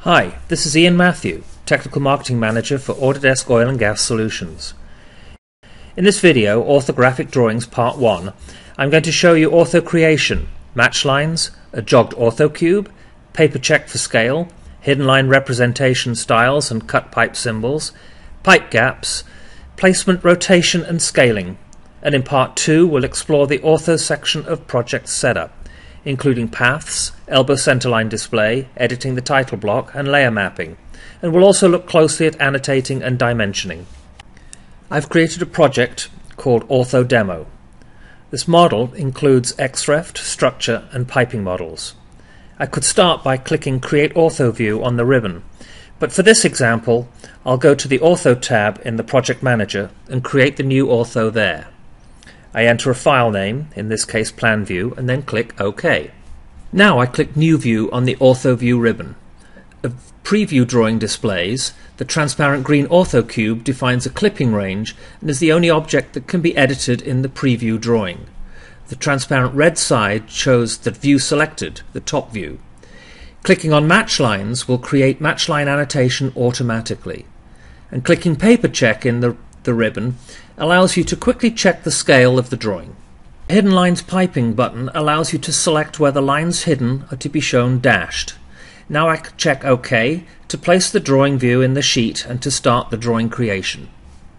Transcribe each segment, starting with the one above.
Hi, this is Ian Matthew, Technical Marketing Manager for Autodesk Oil and Gas Solutions. In this video, Orthographic Drawings Part 1, I'm going to show you ortho creation, match lines, a jogged ortho cube, paper check for scale, hidden line representation styles and cut pipe symbols, pipe gaps, placement, rotation and scaling, and in Part 2 we'll explore the ortho section of project setup, including paths, elbow centerline display, editing the title block and layer mapping, and we'll also look closely at annotating and dimensioning. I've created a project called Ortho Demo. This model includes XREFT, structure and piping models. I could start by clicking Create Ortho View on the ribbon, but for this example I'll go to the Ortho tab in the Project Manager and create the new ortho there. I enter a file name, in this case Plan View, and then click OK. Now I click New View on the Ortho View ribbon. A preview drawing displays the transparent green ortho cube defines a clipping range and is the only object that can be edited in the preview drawing. The transparent red side shows the view selected, the top view. Clicking on match lines will create match line annotation automatically. And clicking Paper Check in the ribbon allows you to quickly check the scale of the drawing. The Hidden Lines Piping button allows you to select where the lines hidden are to be shown dashed. Now I can check OK to place the drawing view in the sheet and to start the drawing creation.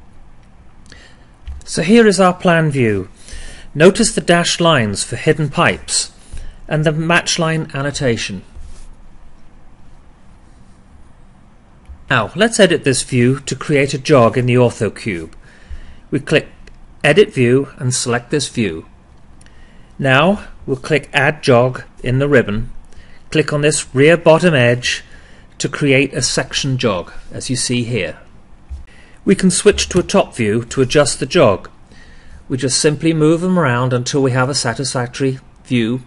So here is our plan view. Notice the dashed lines for hidden pipes and the match line annotation. Now let's edit this view to create a jog in the ortho cube. We click Edit View and select this view. Now we'll click Add Jog in the ribbon. Click on this rear bottom edge to create a section jog, as you see here. We can switch to a top view to adjust the jog. We just simply move them around until we have a satisfactory view.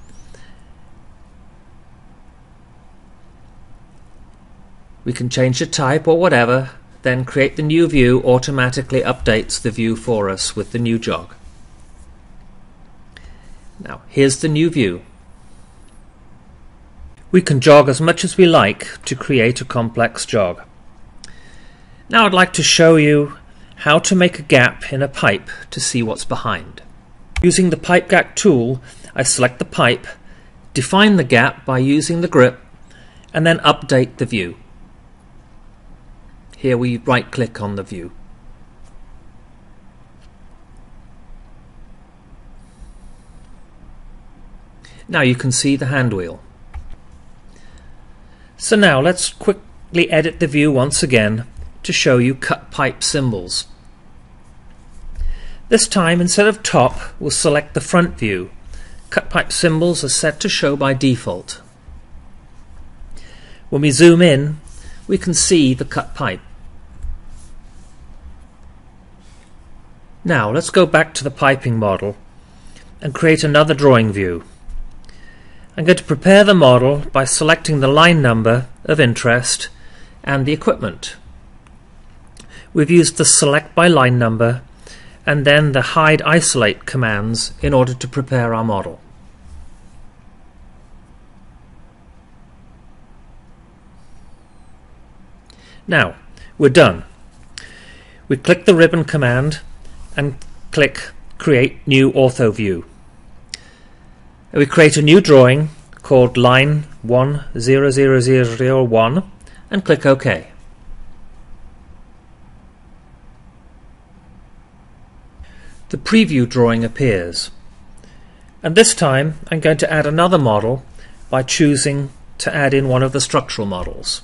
We can change the type or whatever, then create the new view automatically updates the view for us with the new jog. Now here's the new view. We can jog as much as we like to create a complex jog. Now I'd like to show you how to make a gap in a pipe to see what's behind. Using the Pipe Gap tool, I select the pipe, define the gap by using the grip, and then update the view. Here we right-click on the view. Now you can see the hand wheel. So now let's quickly edit the view once again to show you cut pipe symbols. This time, instead of top, we'll select the front view. Cut pipe symbols are set to show by default. When we zoom in, we can see the cut pipe. Now let's go back to the piping model and create another drawing view. I'm going to prepare the model by selecting the line number of interest and the equipment. We've used the select by line number and then the hide isolate commands in order to prepare our model. Now we're done. We click the ribbon command and click Create New Ortho View. We create a new drawing called Line 10001 and click OK. The preview drawing appears, and this time I'm going to add another model by choosing to add in one of the structural models.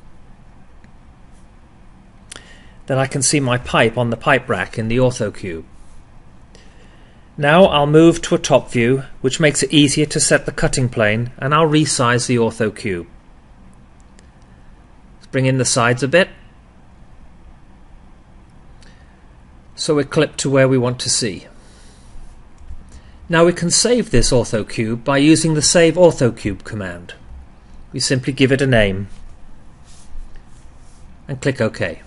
Then I can see my pipe on the pipe rack in the ortho cube. Now I'll move to a top view, which makes it easier to set the cutting plane, and I'll resize the ortho cube. Let's bring in the sides a bit so we're clipped to where we want to see. Now we can save this ortho cube by using the Save Ortho Cube command. We simply give it a name and click OK.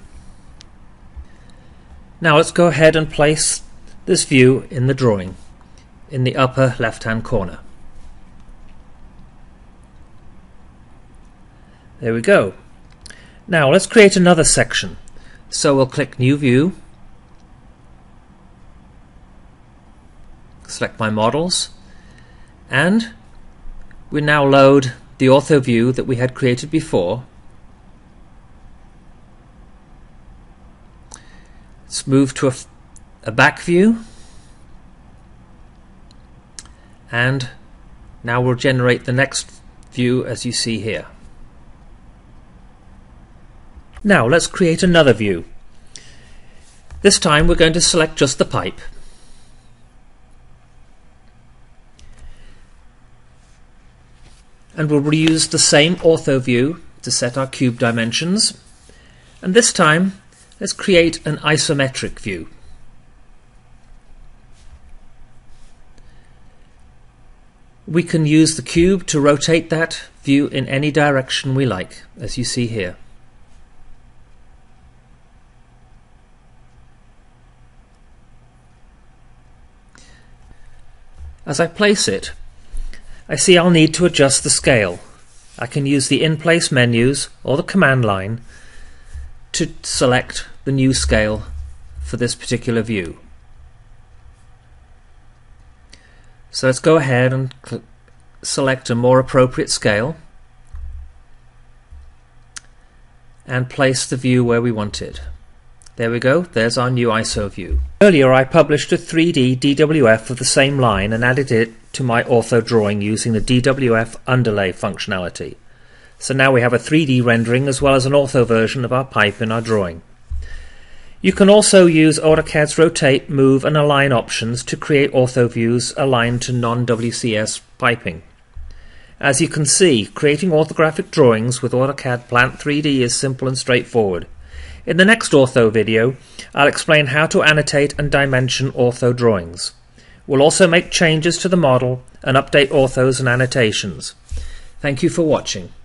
Now let's go ahead and place this view in the drawing in the upper left hand corner. There we go. Now let's create another section. So we'll click New View, select my models, and we now load the ortho view that we had created before. Let's move to a back view, and now we'll generate the next view as you see here. Now let's create another view. This time we're going to select just the pipe. And we'll reuse the same ortho view to set our cube dimensions. And this time let's create an isometric view. We can use the cube to rotate that view in any direction we like, as you see here. As I place it, I see I'll need to adjust the scale. I can use the in-place menus or the command line to select the new scale for this particular view. So let's go ahead and select a more appropriate scale and place the view where we want it. There we go, there's our new ISO view. Earlier I published a 3D DWF of the same line and added it to my ortho drawing using the DWF underlay functionality. So now we have a 3D rendering as well as an ortho version of our pipe in our drawing. You can also use AutoCAD's rotate, move and align options to create ortho views aligned to non-WCS piping. As you can see, creating orthographic drawings with AutoCAD Plant 3D is simple and straightforward. In the next ortho video, I'll explain how to annotate and dimension ortho drawings. We'll also make changes to the model and update orthos and annotations. Thank you for watching.